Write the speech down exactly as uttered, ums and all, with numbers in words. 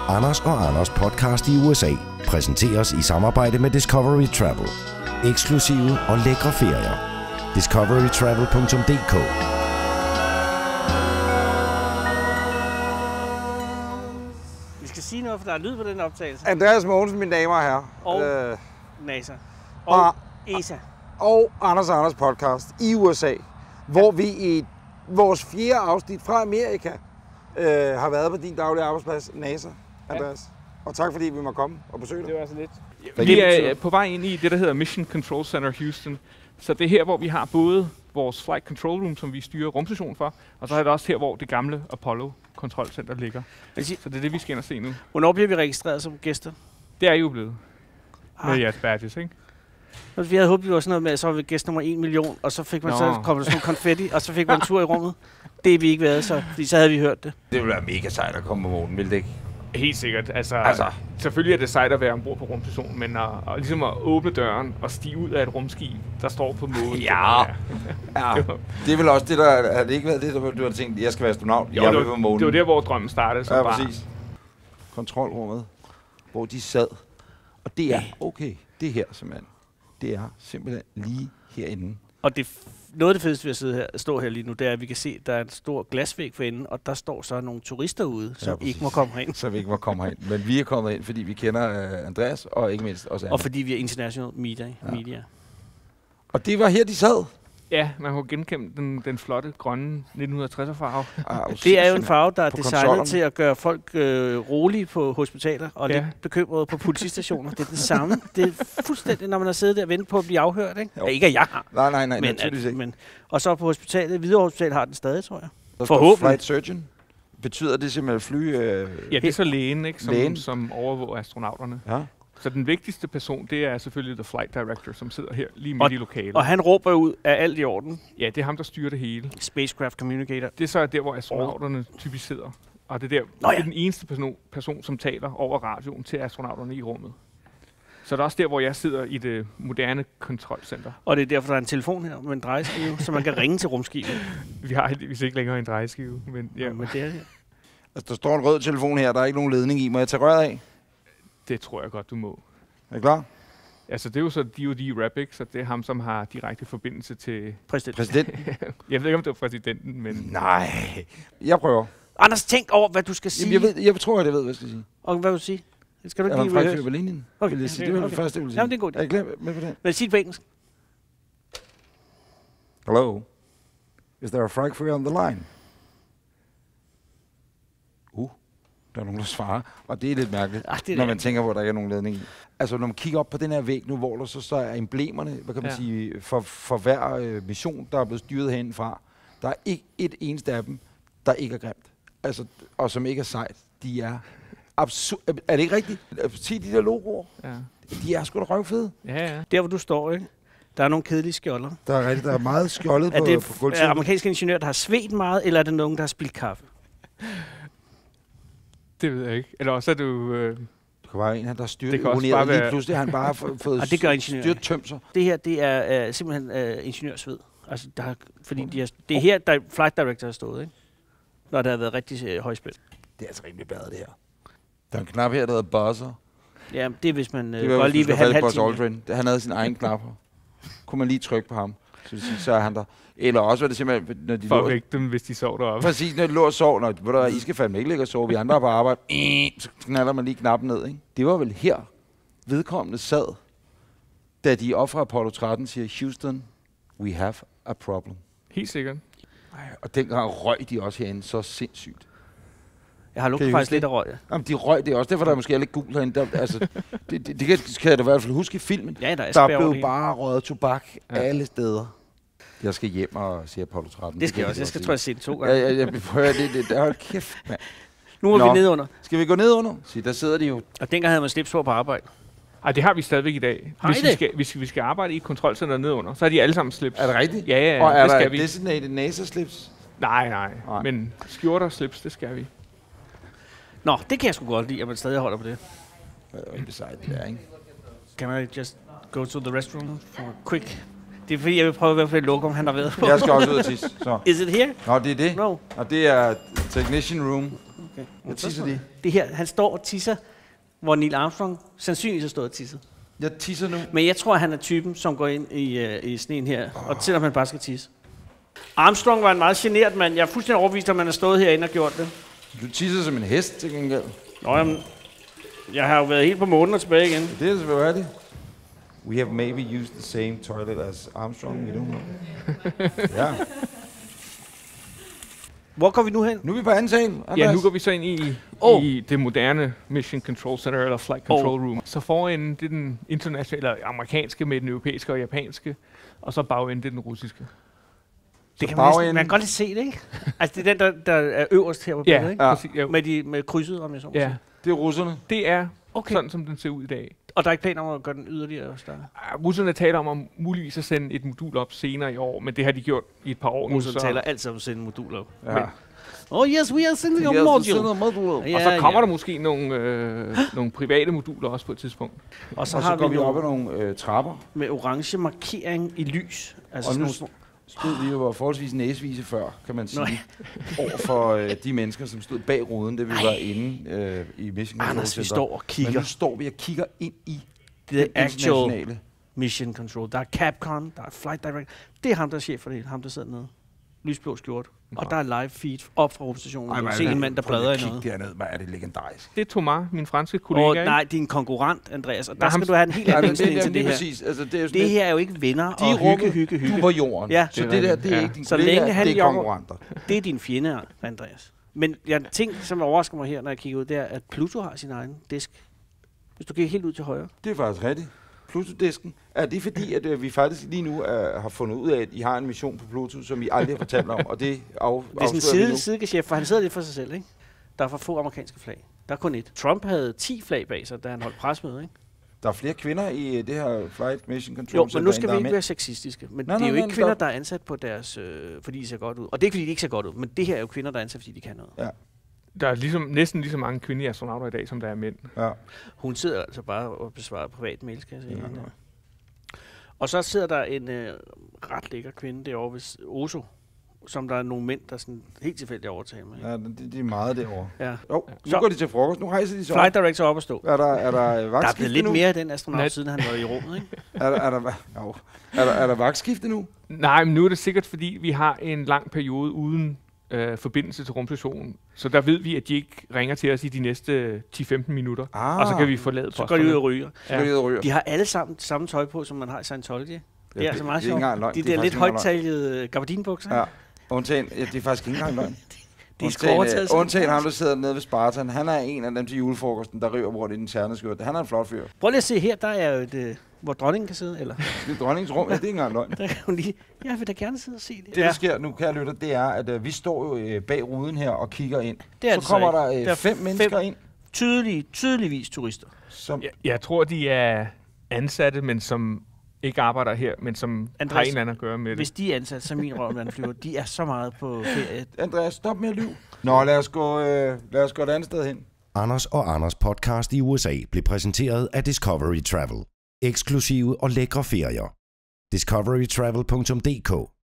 Anders og Anders podcast i U S A præsenteres i samarbejde med Discovery Travel. Eksklusive og lækre ferier. discovery travel punktum d k. Vi skal sige noget, for der er lyd på den optagelse. Andreas Mogensen, mine damer og herrer. Og øh, NASA. Og, og E S A. Og Anders og Anders podcast i U S A, hvor vi i vores fjerde afsnit fra Amerika øh, har været på din daglige arbejdsplads, NASA, Andreas. Ja. Og tak fordi vi må komme og besøge dig. Det var så lidt. Vi er på vej ind i det, der hedder Mission Control Center Houston. Så det er her, hvor vi har både vores Flight Control Room, som vi styrer rumstationen for, og så er det også her, hvor det gamle Apollo kontrolcenter ligger. Så det er det, vi skal ind og se nu. Hvornår bliver vi registreret som gæster? Det er jo blevet. Ah. Med jeres badges, ikke? Vi havde håbet, vi var sådan noget med, at så var vi gæst nummer en million, og så fik man Nå. så kom der sådan konfetti, og så fik man en tur i rummet. Det er vi ikke været, så, fordi så havde vi hørt det. Det ville være mega sejt at komme på månen, ville det ikke? Helt sikkert. Altså, altså. Selvfølgelig er det sejt at være ombord på rumstationen, men at, at, ligesom at åbne døren og stige ud af et rumskib, der står på månen. Ja, ja. Det er vel også det, der har det ikke været det, der du har tænkt, jeg skal være astronaut, jo, jeg vil på månen. Det var der, hvor drømmen startede. Så ja, bare. præcis. Kontrolrummet, hvor de sad. Og det er okay. Det her, simpelthen. Det er simpelthen lige herinde. Og det noget af det fedeste ved at sidde her, stå her lige nu, det er, at vi kan se, at der er en stor glasvæg for enden, og der står så nogle turister ude, som ja, ikke må komme herind. Som ikke må komme herind. Men vi er kommet ind, fordi vi kender uh, Andreas, og ikke mindst også Anna. Og fordi vi er international media. Ja. media. Og det var her, de sad. Ja, man kunne genkende den, den flotte, grønne nitten tres farve. Ah, det er jo en farve, der er designet til at gøre folk øh, rolige på hospitaler, og ja. lidt bekymrede på politistationer. Det er det samme. Det er fuldstændig, når man har siddet der og ventet på at blive afhørt, ikke? Ja, ikke at jeg har. Nej, nej, nej, men, naturligvis ikke. Men, og så på hospitalet, Hvidovre Hospital har den stadig, tror jeg. Der Forhåbentlig. Flight surgeon. Betyder det simpelthen fly? Øh, ja, det er så lægen, ikke, som, lægen. som overvåger astronauterne. Ja. Så den vigtigste person, det er selvfølgelig the flight director, som sidder her lige midt og, i lokalet. Og han råber ud af alt i orden. Ja, det er ham, der styrer det hele. Spacecraft communicator. Det er så der, hvor astronauterne typisk sidder. Og det er, der, Nå, ja. det er den eneste person, person, som taler over radioen til astronauterne i rummet. Så det er også der, hvor jeg sidder i det moderne kontrolcenter. Og det er derfor, der er en telefon her med en drejeskive, så man kan ringe til rumskibet. Vi har heldigvis ikke længere en drejeskive. Men, ja. ja, men det er det. Altså, der står en rød telefon her, der er ikke nogen ledning i. Må jeg tage røret af? Det tror jeg godt, du må. Er du klar? Altså, det er jo så D O D-Rap, ikke? Så det er ham, som har direkte forbindelse til... Præsident. Præsidenten? Jeg ved ikke, om det var præsidenten, men... Nej. Jeg prøver. Anders, tænk over, hvad du skal sige. Jamen, jeg, ved, jeg tror, at jeg ved, hvad jeg skal sige. Og hvad vil du sige? Skal du ikke lige rehearse? Er der en okay. Vil jeg sige. Det var okay. det første, jeg ville sige. Jamen, det er godt. Er I klar med på det? Men sig det på engelsk. Hello. Is there a frag free on the line? Uh. Der er nogen, der svarer, og det er lidt mærkeligt, Ach, det er når man det. tænker, hvor der ikke er nogen ledning i. Altså, når man kigger op på den her væg nu, hvor der så, så er emblemerne, hvad kan man ja. sige, for, for hver øh, mission, der er blevet styret herindefra, der er ikke et eneste af dem, der ikke er grimt. Altså, og som ikke er sejt. De er absurd. Er det ikke rigtigt? Se de der logoer. Ja. De er sgu da røvfede. Ja, ja. Der, hvor du står, ikke? Der er nogle kedelige skjolder. Der er rigtigt, der er meget skjoldet er på, det på f- gulvtiden. Er amerikanske ingeniører, der har svedt meget, eller er det nogen, der har spildt kaffe? Det ved jeg ikke. Eller også er du... Øh Det kan være en, der styrer det det lige være... pludselig har han bare fået og det gør ingeniører. styrt tømt sig. Det her, det er uh, simpelthen uh, ingeniørsved. Altså, der har, fordi de har, det er her, der flight director har stået, ikke? Når der har været rigtig uh, højspændt. Det er altså rimelig badet, det her. Der er en knap her, der hedder buzzer. Ja, det er, hvis man uh, det var, godt lige vil have en halv time. Aldrin. Han havde sin egen knapper. Kunne man lige trykke på ham, så, det sige, så er han der. Eller også var det simpelthen, når de for at vække dem, hvis de sov deroppe. Præcis, når de lå og sov. Når, ved du, I skal fandme ikke ligge og sove. Vi andre er på arbejde. Så knaller man lige knappen ned, ikke? Det var vel her, vedkommende sad, da de op fra Apollo tretten siger, Houston, we have a problem. Helt sikkert. Ej, og dengang røg de også herinde så sindssygt. Jeg har lugtet faktisk lidt af røg, ja. Jamen, de røg det også. Derfor der er måske lidt gul herinde. Der, altså, det, det, det kan, kan jeg da i hvert fald huske i filmen. Ja, der er der blev blev bare røget tobak ja. alle steder. Jeg skal hjem og se Apollo tretten. Det skal jeg også. Jeg skal tror jeg se det to gange. Ja, ja, jeg prøver det. det der er kæft, mand. Nu er Nå. vi nede under. Skal vi gå ned under? Se, der sidder de jo. Og dengang havde man slips på på arbejde. Ej, det har vi stadigvæk i dag. Har hvis, I vi skal, hvis vi skal arbejde i kontrolcenteret nedunder, så er de alle sammen slips. Er det rigtigt? Ja, ja, og er det skal der vi. designated NASA-slips? Nej, nej, nej. Men skjorter og slips, det skal vi. Nå, det kan jeg sgu godt lide, at man stadig holder på det. Det er jo ikke sejt, det der, ikke? Can I just go to the restroom for a quick... Det er fordi, jeg vil prøve at være på det lokum, han har været på. Jeg skal også ud og tisse. Så. Is it here? Nå, det er det? No. Og det er technician room. Okay. Hvad tisser de? Det her, han står og tisser, hvor Neil Armstrong sandsynligvis har stået og tisset. Jeg tisser nu. Men jeg tror, han er typen, som går ind i, uh, i sneen her, oh. og selvom han bare skal tisse. Armstrong var en meget genert mand. Jeg er fuldstændig overbevist, om man har stået herinde og gjort det. Du tisser som en hest til gengæld. Nå, jamen, jeg har jo været helt på månen og tilbage igen. Det er selvfølgelig rigtigt. We have maybe used the same toilet as Armstrong, we don't know. Ja. Hvor går vi nu hen? Nu er vi på anden sal. Ja, nu går vi så ind i, oh. i det moderne Mission Control Center, eller Flight Control oh. Room. Så foran det er den internationale, eller amerikanske med den europæiske og japanske, og så bagenden det er den russiske. Det kan man, næsten, man kan godt lidt se det, ikke? Altså, det er den, der, der er øverst her på billedet, ja, ikke? Ja, præcis, med, de, med krydset, om jeg så må ja. sige. Det er russerne. Det er okay. Sådan, som den ser ud i dag. Og der er ikke planer om at gøre den yderligere større? Uh, russerne taler om, om muligvis at sende et modul op senere i år, men det har de gjort i et par år nu. Russerne taler altid om at sende moduler op. Ja. Men, oh yes, we are sending a module. module. Og så kommer ja. der måske nogle, øh, nogle private moduler også på et tidspunkt. Og så, og har så går vi vi op ad nogle øh, trapper. Med orange markering i lys. Altså og sådan nu nogle stod vi jo var forholdsvis næsvise før, kan man sige, over for øh, de mennesker, som stod bag ruden, da vi Ej. var inde øh, i Mission Control Anders, vi står og kigger. Men nu står vi og kigger ind i det actual Mission Control. Der er Capcom, der er Flight Director. Det er ham, der er chef for det. Ham, der sidder nede. Lysblå skjort. Ja. Og der er live feed op fra rumstationen. Du kan se en mand, der bladrer i noget. Kig derned, hvad er det legendarisk. Det er Thomas, min franske kollega. Og, nej, din konkurrent, Andreas. Og der nej, skal ham, du have en helt anden indstilling til det her. Præcis. Altså, det, er det her er jo ikke venner de og hygge, hygge, hygge. Du var jorden. Ja. Så det, det der, det er ja. ikke din så kollega, længe han det er konkurrenter. Det er din fjende, Andreas. Men jeg ting, som overrasker mig her, når jeg kigger ud, det er, at Pluto har sin egen disk. Hvis du kigger helt ud til højre. Det er faktisk rigtigt. Pluto-disken. Er det fordi, at øh, vi faktisk lige nu øh, har fundet ud af, at I har en mission på Pluto, som I aldrig har fortalt om, og det af, det er sådan en side, sidegeschæft, for han sidder lidt for sig selv, ikke? Der er for få amerikanske flag. Der er kun et. Trump havde ti flag bag sig, da han holdt presmøde, ikke? Der er flere kvinder i det her Flight Mission Control. Jo, men nu skal vi ikke være sexistiske. Men nej, det er jo nej, ikke kvinder, der er ansat på deres, øh, fordi de ser godt ud. Og det er ikke, fordi de ikke ser godt ud, men det her er jo kvinder, der er ansat, fordi de kan noget. Ja. Der er ligesom, næsten lige så mange kvindelige astronauter i dag, som der er mænd. Ja. Hun sidder altså bare og besvarer privat mails, kan jeg sige. Ja. Og så sidder der en øh, ret lækker kvinde derovre ved Oso, som der er nogle mænd, der sådan helt tilfældigt overtager med. Ja, de, de er meget derovre. Ja. Jo, nu så går de til frokost. Nu rejser de så Flight Director op og stå. Er der, er der vagtskifte Der er blevet lidt nu? mere af den astronaut, Net. siden han var i rummet, ikke? er, der, er, der, jo. er, der, er der vagtskifte nu? Nej, men nu er det sikkert, fordi vi har en lang periode uden øh, forbindelse til rumstationen. Så der ved vi, at de ikke ringer til os i de næste ti til femten minutter. Ah. Og så kan vi forlade posterne. Så går de ud og ryger. Ja. Ja. ryger. De har alle sammen samme tøj på, som man har i Scientology. Det er ja, altså meget sjovt. De, de der lidt højttalede gabardinbukser. Ja, undtagen, ja, det er faktisk ikke engang løgn. De er skråtaget. Undtagen ham, der sidder nede ved Spartan. Han er en af dem til julefrokosten, der river rundt i den terneskjorte. Han er en flot fyr. Prøv lige at se her, der er jo et, uh, hvor dronningen kan sidde, eller? Det er dronningens rum, ja, det er ikke engang løgn. Der kan hun lige, jeg vil da gerne sidde og se det. Det, der sker nu, kære lytter, det er, at uh, vi står jo uh, bag ruden her og kigger ind. Det er så kommer så der, uh, der fem mennesker fem ind. Tydelige, tydeligvis turister. Som jeg, jeg tror, de er ansatte, men som ikke arbejder her, men som Andreas, har en eller anden at gøre med hvis det. de er ansat, så min røv, flyver, de er så meget på ferie. Andreas, stop med at lyve. Nå, lad os gå, øh, lad os gå et andet sted hen. Anders og Anders podcast i U S A blev præsenteret af Discovery Travel. Eksklusive og lækre ferier. discovery travel punktum d k